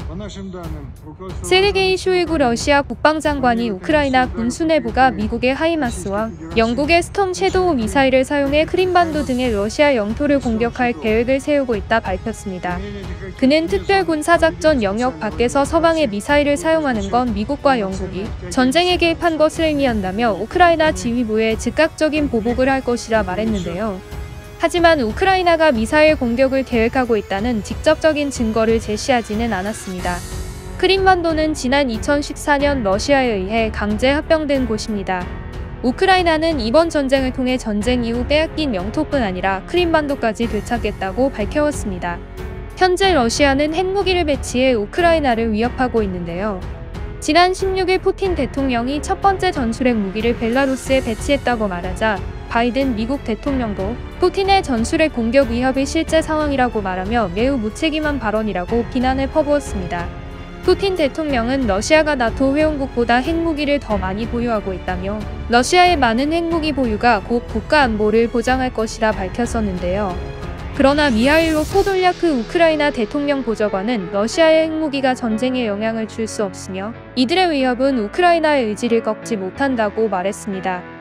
세르게이 쇼이구 러시아 국방장관이 우크라이나 군 수뇌부가 미국의 하이마스와 영국의 스톰 섀도우 미사일을 사용해 크림반도 등의 러시아 영토를 공격할 계획을 세우고 있다 밝혔습니다. 그는 특별군사작전 영역 밖에서 서방의 미사일을 사용하는 건 미국과 영국이 전쟁에 개입한 것을 의미한다며 우크라이나 지휘부에 즉각적인 보복을 할 것이라 말했는데요. 하지만 우크라이나가 미사일 공격을 계획하고 있다는 직접적인 증거를 제시하지는 않았습니다. 크림반도는 지난 2014년 러시아에 의해 강제 합병된 곳입니다. 우크라이나는 이번 전쟁을 통해 전쟁 이후 빼앗긴 영토뿐 아니라 크림반도까지 되찾겠다고 밝혀왔습니다. 현재 러시아는 핵무기를 배치해 우크라이나를 위협하고 있는데요. 지난 16일 푸틴 대통령이 첫 번째 전술핵 무기를 벨라루스에 배치했다고 말하자 바이든 미국 대통령도 푸틴의 전술핵 공격 위협이 실제 상황이라고 말하며 매우 무책임한 발언이라고 비난을 퍼부었습니다. 푸틴 대통령은 러시아가 나토 회원국보다 핵무기를 더 많이 보유하고 있다며 러시아의 많은 핵무기 보유가 곧 국가 안보를 보장할 것이라 밝혔었는데요. 그러나 미하일로 포돌리아크 우크라이나 대통령 보좌관은 러시아의 핵무기가 전쟁에 영향을 줄 수 없으며 이들의 위협은 우크라이나의 의지를 꺾지 못한다고 말했습니다.